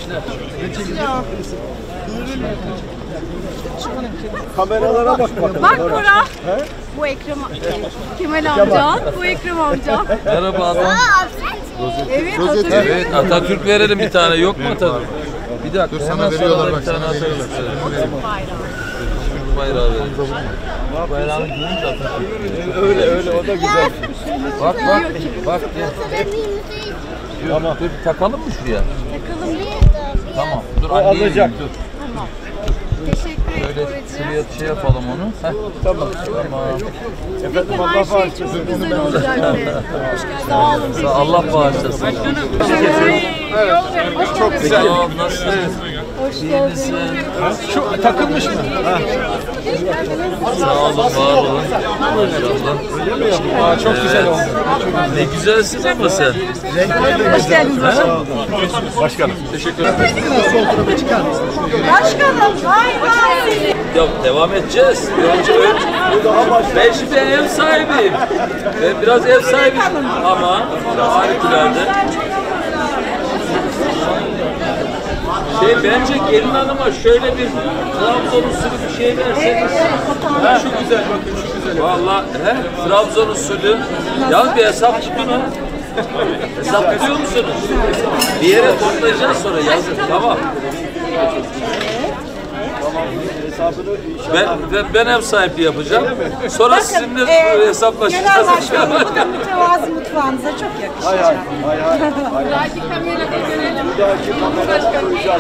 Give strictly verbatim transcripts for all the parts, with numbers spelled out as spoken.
işler. Kameralara bak bakalım. Bak Bora. Bu Ekrem Kemal amcan, bu Ekrem amcan. Merhaba adam. Evet, Atatürk. Evet, Atatürk verelim bir tane. Yok mu Atatürk? Bir dakika. Dur, sana veriyorlar bak. Bir tane Atatürk verelim. Türk bayrağı verelim. Bayrağını görünce Atatürk. Öyle öyle, o da güzel. Bak bak. Bak gel. Tamam. Dur takalım mı şuraya? Takalım değil. Tamam. Dur O anneye alacak. dur. Tamam. Teşekkür Şöyle ederim. şuraya şey yapalım onu. Heh. Tamam. Tamam. Efendim Her Allah şey bağışlasın. çok güzel olacak. Sağ olun. Sağ Allah bağışlasın. Çok güzel. Sağ ol. Nasılsın? Hoş İyi geldiniz. misin? Şu takılmış mı? Sağ olun, var olun. Maşallah. Öyle mi yapıyor? Aa, çok güzel oldu. Ne güzelsin ama sen. Hoş geldiniz. Başkanım. Teşekkür ederim. Başkanım. Vay vay. Ya devam edeceğiz. Önce ön, ben şimdi ev sahibiyim. Ben biraz ev sahibiyim ama harikulade. Şey bence gelin hanıma şöyle bir Trabzon usulü bir şey verseniz. Ha? Şu güzel bakın şu güzel. Vallahi he? Trabzon usulü. Yalnız bir hesap tutun ha. Hesap tutuyor musunuz? Bir yere toplayacağız sonra yazın. Tamam. Ben, ben, ben ev sahipliği yapacağım. Sonra sizinle e, hesaplaşacağız. Genel başkanımızın mütevazı mutfağınıza çok yakışacak. Hay hay. Hay hay. Belki kamerada görelim. Bir dahaki kamerada koyacağız.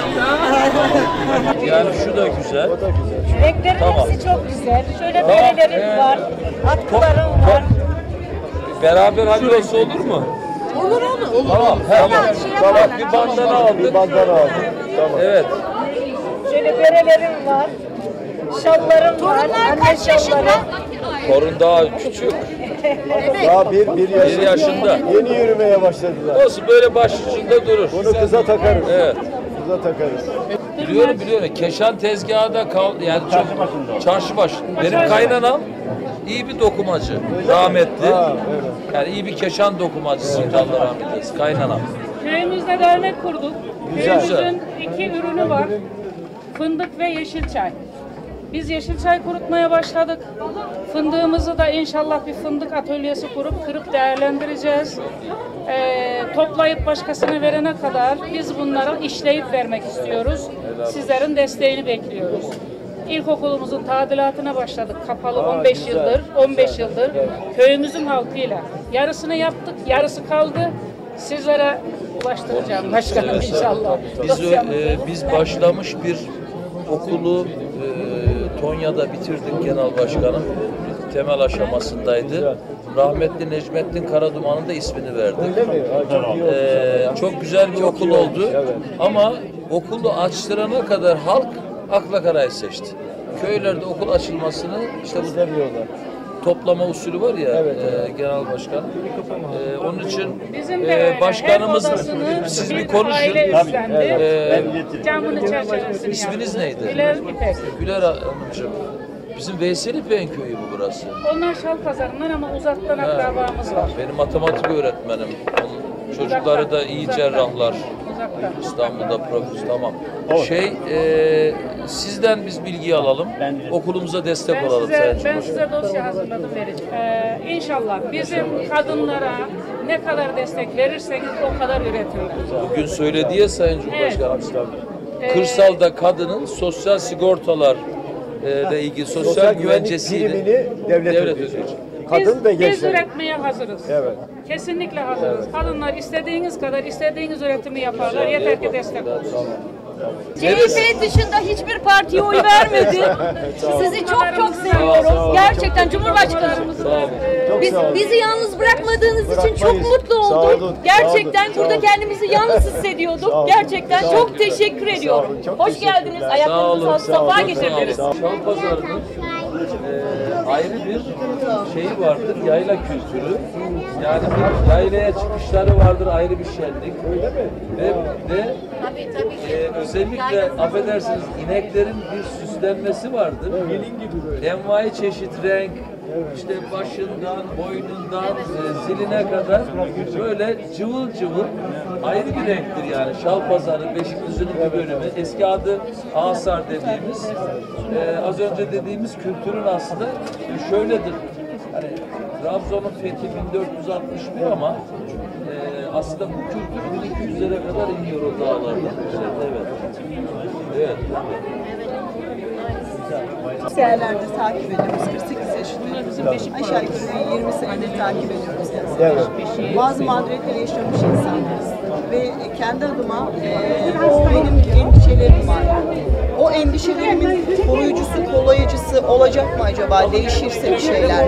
Yani şu da güzel. O da güzel. Renklerin Tamam. hepsi çok güzel. Şöyle Tamam, berelerim evet. var, atkılarım var. Beraber hadi olsa olur mu? Olur olur. Tamam. Tamam. Tamam. Bir bandana aldık. Bir bandana aldım. Tamam. Evet. Şöyle berelerim var. Şallarım var. Anne şalları. Torun daha küçük. Daha bir, bir yaşında. Bir yaşında. Yeni yürümeye başladılar. Olsun böyle başucunda durur. Bunu kıza takarız. Evet. Kıza takarız. Biliyorum biliyorum. Keşan tezgahı da kal yani çok çarşı başı. Benim kaynanam iyi bir dokumacı. Rahmetli. Ha, evet. Yani iyi bir keşan dokumacısıydı Allah rahmet eylesin. Kaynanam. Köyümüzde dernek kurduk. Güzel. Köyümüzün iki ürünü var. Fındık ve yeşil çay. Biz yeşil çay kurutmaya başladık. Fındığımızı da inşallah bir fındık atölyesi kurup kırıp değerlendireceğiz. Ee, toplayıp başkasına verene kadar biz bunlara işleyip vermek istiyoruz. Sizlerin desteğini bekliyoruz. İlkokulumuzun tadilatına başladık. Kapalı on beş yıldır, on beş yıldır köyümüzün halkıyla. Yarısını yaptık, yarısı kaldı. Sizlere ulaştıracağım başkanım inşallah. Biz e, biz başlamış bir okulu e, Tonya'da bitirdik genel başkanım. Temel aşamasındaydı. Rahmetli Necmettin Karaduman'ın da ismini verdik. Öyle mi? Ha, çok iyi oldu. Ee, çok güzel bir okul iyi olmuş, oldu. evet. Ama okulu açtırana kadar halk akla karayı seçti. Köylerde okul açılmasını işte bu İstemiyorlar. toplama usulü var ya Evet, e, genel başkan. E, onun için Bizim de e, öyle. başkanımız Her odasını siz bir bir konuşun. aile üstlendi. E, Camını çerçevesini İsminiz yaptık. neydi? Güler İpek. Güler Hanımcığım. Bizim Veysel İpek'in köyü bu burası. Onlar şal pazarından ama uzaktan akrabamız var. Benim matematik öğretmenim. Onun çocukları da iyi Uzaktan. cerrahlar. Uzaktan. İstanbul'da profesör tamam. Şey e, sizden biz bilgi alalım. Okulumuza destek Ben olalım size, Sayın ben Cumhurbaşkanım. size dosya hazırladım vereceğim. Ee, inşallah bizim kadınlara ne kadar destek verirseniz o kadar üretirler. Bugün söyledi ya Sayın Cumhurbaşkanım. Ee, Kırsalda kadının sosyal sigortalar e, ile ilgili sosyal, Sosyal güvenlik güvencesiyle primini devlet, devlet ödeyecek. ödeyecek. Kadın biz, ve biz gençler. üretmeye hazırız. Evet. Kesinlikle hazırız. Kadınlar istediğiniz kadar istediğiniz üretimi yaparlar. Yeter ki destek olsun. C H P dışında hiçbir partiye oy vermedi. Sizi çok çok seviyorum. Gerçekten Cumhurbaşkanımız. Biz, sağ olun. bizi yalnız bırakmadığınız için çok Bırakmayız. mutlu Sağ olduk. olun, Gerçekten sağ olun, burada sağ olun. kendimizi yalnız hissediyorduk. Sağ olun, Gerçekten sağ çok olun. teşekkür ediyorum. olun, çok Hoş teşekkürler. geldiniz. Sağ Ayaklarınızı olun, sağ sağ olun. safa Sağ getirdiniz. olun. Şal pazarının e, ayrı bir şeyi vardır, yayla kültürü. Yani bir yaylaya çıkışları vardır, ayrı bir şenlik. Öyle mi? Ve, ve e, özellikle affedersiniz ineklerin bir süslenmesi vardır. Gelin gibi böyle. Envai çeşit renk, işte başından, boynundan, e, ziline kadar böyle cıvıl cıvıl ayrı bir renktir yani. Şalpazarı, Beşikdüzü'nün bir bölümü. Eski adı Asar dediğimiz, e, az önce dediğimiz kültürün aslında şöyledir. Hani Trabzon'un fethi bin dört yüz altmış bir ama e, aslında bu kültür bin iki yüzlere kadar iniyor o dağlardan. Evet. Evet. Senelerdir takip ediyoruz. kırk sekiz yaşındayım. Aşağı yukarı yirmi senedir takip ediyoruz. Evet. Bazı mağduriyetleri yaşamış insanlarız. Ve kendi adıma e, benim endişelerim var. O endişelerimin koruyucusu, kolayıcısı olacak mı acaba? Değişirse bir şeyler.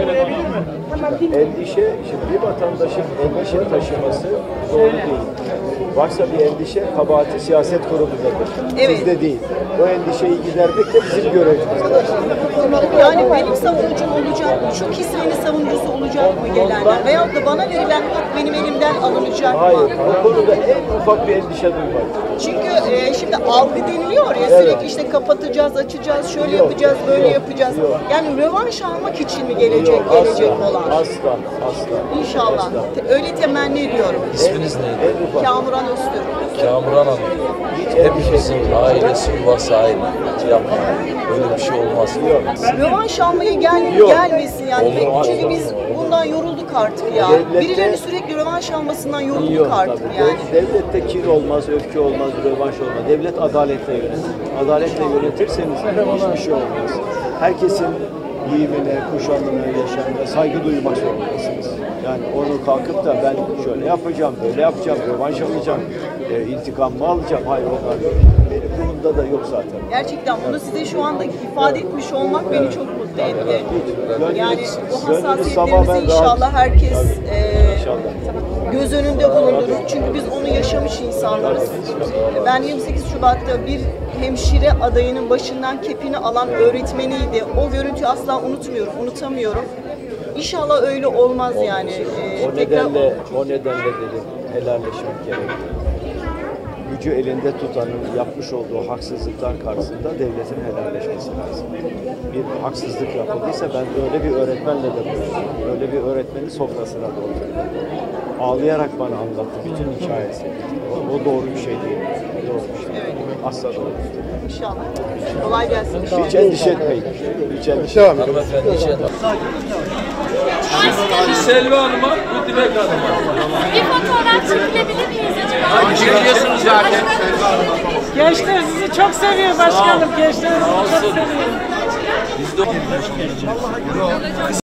Endişe, şimdi bir vatandaşın endişe taşıması doğru değil. Varsa bir endişe, kabahati siyaset kurumundadır. Evet. Bizde değil. O endişeyi gidermek de bizim görevimiz. Yani benim savunucum olacak mı? Şu kisvenin savunucusu olacak mı gelenler? Veyahut da bana verilen hak benim elimden alınacak mı? Hayır, bu konuda en ufak bir endişe duymak. Çünkü e, şimdi algı deniliyor ya, Evet. sürekli işte kapatacağız, açacağız, şöyle Yok, yapacağız, böyle yok, yapacağız. yok. Yani rövanş almak için mi gelecek, Yok, gelecek asla, olan? asla, asla. İnşallah. Asla. Te- öyle temenni ediyorum. İsminiz neydi? En ufak. Kamuran Öztürk. Kamuran Hanım. Hepimizin ailesi, yuva sahibi. Yapma. Öyle bir şey olmaz. Rövanş almaya gel Yok. gelmesin yani. Olur, Çünkü olur. biz bundan yorulduk artık ya. Devlette- Birilerinin sürekli rövanş almasından yorulduk Yok artık tabii. yani. Devlette kin olmaz, öfke olmaz, rövanş olmaz. Devlet adaletle yönetir. Adaletle yönetirseniz hiçbir şey olmaz. Herkesin giyimine, kuşamına, yaşamına saygı duymak zorundasınız. Yani onu kalkıp da ben şöyle yapacağım, böyle yapacağım, rövanş alacağım, e, intikamımı alacağım. Hayır, onlar benim durumda da yok zaten. Gerçekten bunu size şu anda ifade etmiş olmak beni çok mutlu etti. Yani bu Gönlünüz hassasiyetlerimizi tamamen inşallah rahat. herkes Tabii, e, İnşallah. göz önünde bulundurur. Çünkü biz onu yaşamış insanlarız. Ben yirmi sekiz Şubat'ta bir hemşire adayının başından kepini alan öğretmeniydi. O görüntüyü asla unutmuyorum, unutamıyorum. İnşallah öyle olmaz yani. E, O tekrar- nedenle, o nedenle dedim helalleşmek gerekli. Gücü elinde tutanın yapmış olduğu haksızlıklar karşısında devletin helalleşmesi lazım. Bir haksızlık yapıldıysa ben öyle bir öğretmenle de bulundum. Öyle bir öğretmenin sofrasına da oturdum. Ağlayarak bana anlattı bütün hikayesi. O, o doğru bir şey değil. Doğru bir şey değil. Asla doğru bir şey değil. İnşallah. Kolay gelsin. Hiç endişe etmeyin. Hiç endişe etmeyin. Hanımefendi için. Selvi Hanım'a, bu Dilek Hanım'a. Bir fotoğraf çekilebilir miyiz acaba? Hadi çekiyorsunuz zaten. Gençler sizi çok seviyor başkanım. Gençler sizi çok Olsun. seviyor. Biz de